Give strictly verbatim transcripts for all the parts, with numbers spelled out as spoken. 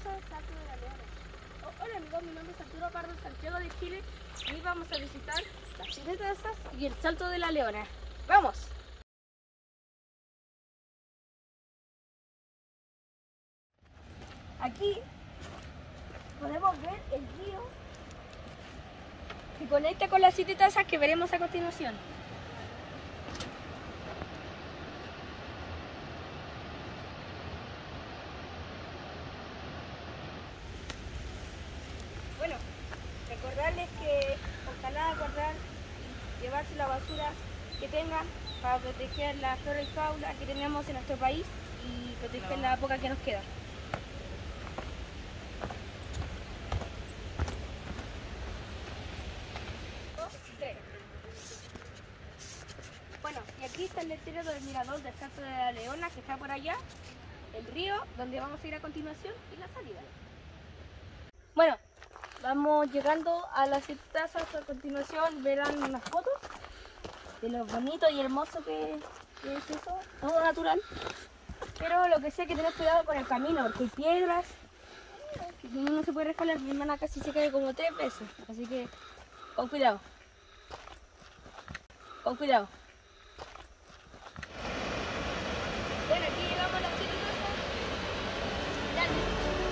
exitosa Salto de la Leona. Oh, hola amigos, mi nombre es Arturo Pardo Santiago de Chile y hoy vamos a visitar las siete tazas y el Salto de la Leona. ¡Vamos! Aquí podemos ver el río que conecta con las siete tazas que veremos a continuación. Bueno, recordarles que ojalá acordar llevarse la basura que tengan para proteger la flora y fauna que tenemos en nuestro país y proteger la poca que nos queda. Bueno, y aquí está el letrero del mirador del Salto de la Leona que está por allá, el río donde vamos a ir a continuación y la salida. Bueno, vamos llegando a las siete tazas. A continuación verán unas fotos de lo bonito y hermoso que, que es eso, todo natural. Pero lo que sí hay que tener cuidado con el camino porque hay piedras, que uno no se puede resbalar. Mi hermana casi se cae como tres veces, así que con cuidado, con cuidado. Bueno, aquí llegamos a las siete tazas. Gracias.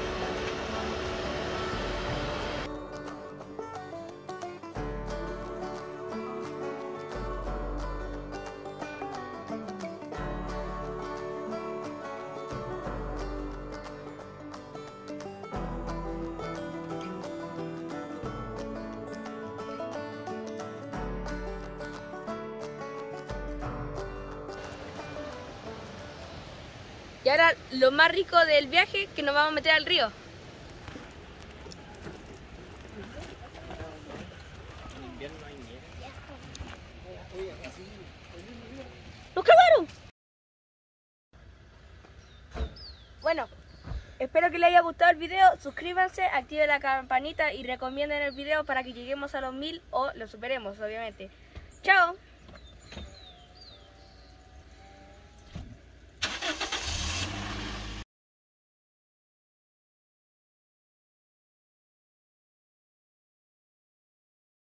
Y ahora lo más rico del viaje, que nos vamos a meter al río. ¡Nos cagaron! Bueno, espero que les haya gustado el video. Suscríbanse, activen la campanita y recomienden el video para que lleguemos a los mil o lo superemos, obviamente. ¡Chao!